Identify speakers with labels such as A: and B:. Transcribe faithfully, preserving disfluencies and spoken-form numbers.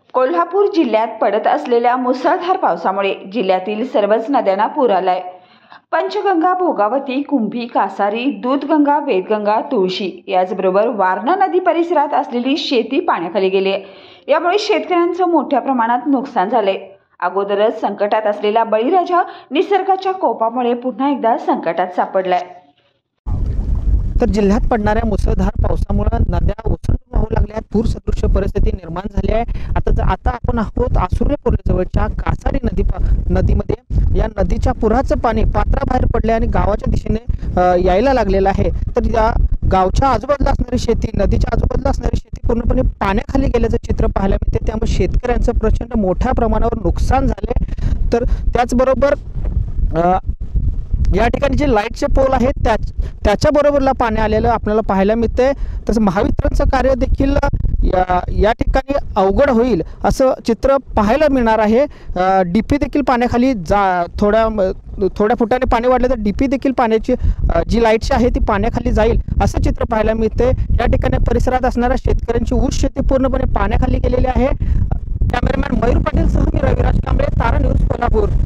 A: कोल्हापूर जिल्ह्यात पडत असलेल्या मुसळधार पावसामुळे जिल्ह्यातील सर्वच नद्यांना पूर आलाय। पंचगंगा, भोगावती, कुंभी, कासारी, दूधगंगा, वेदगंगा, तुळशी याचबरोबर वारणा नदी परिसरात असलेली शेती पाण्याखाली गेली आहे। यामुळे शेतकऱ्यांचं मोठ्या प्रमाणात नुकसान झाले। अगोदरच संकटात असलेला बळीराजा निसर्गाच्या कोपामुळे पुन्हा एकदा संकटात सापडलाय।
B: तर जिल्ह्यात पडणाऱ्या मुसळधार पावसामुळे नद्या ओसंडून वाहू लागल्या, पूर सदृश परिस्थिती निर्माण झाली आहे। आता जर आता आपण आहोत आसुर्यपूरजवळच्या कासारी नदी नदीमध्ये। या नदीच्या पुराचं पाणी पात्राबाहेर पडले आणि गावाच्या दिशेने यायला लागलेलं आहे। तर या गावच्या आजूबाजूला असणारी शेती, नदीच्या आजूबाजूला असणारी शेती पूर्णपणे पाण्याखाली गेल्याचं चित्र पाहायला मिळते। त्यामुळे शेतकऱ्यांचं प्रचंड मोठ्या प्रमाणावर नुकसान झाले। तर त्याचबरोबर या ठिकाणी जे लाईटचे पोल आहेत त्या त्याच्या बरोबरला पाणी आलेलं आपल्याला पाहायला मिळते। तसं महावितरणचं कार्य देखील या या ठिकाणी अवघड होईल असं चित्र पाहायला मिळणार आहे। डीपी देखील पाण्याखाली जा थोड्या थोड्या फुटाने पाणी वाढले तर डीपी देखील पाण्याची जी लाईटची आहे ती पाण्याखाली जाईल असं चित्र पाहायला मिळते। या ठिकाणी परिसरात असणाऱ्या शेतकऱ्यांची ऊस शेती पूर्णपणे पाण्याखाली गेलेली आहे। कॅमेरामॅन मयूर पाटील सह मी रविराज कांबळे, तारा न्यूज, कोल्हापूर।